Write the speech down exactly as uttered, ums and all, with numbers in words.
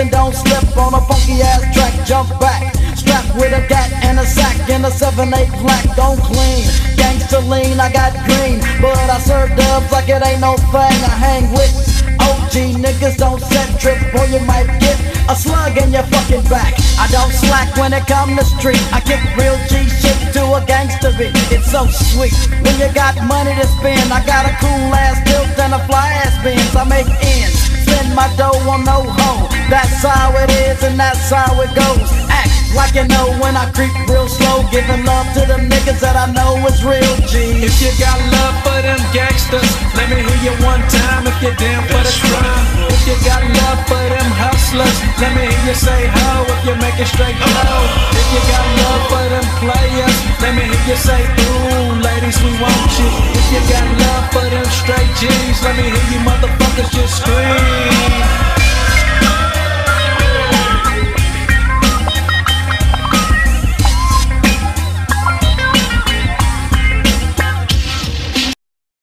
and don't slip on a funky ass track. Jump back, strapped with a gat and a sack and a seven eight black. Don't clean, gangsta lean, I got green, but I serve dubs like it ain't no thing. I hang with O G niggas, don't set trip or you might get a slug in your fucking back. I don't slack when it come to street. I kick real G shit to a gangster beat. It's so sweet when you got money to spend. I got a cool ass tilt and a fly ass Benz. I make ends, spend my dough on no hoe. That's how it is and that's how it goes. Act like you know when I creep real slow, giving love to them niggas that I know is real G. If you got love for them gangsters, let me hear you one time if you're down for the crime. If you got love for them hustlers, let me hear you say ho if you're making straight dough. If you got love for them players, let me hear you say ooh, ladies, we want you.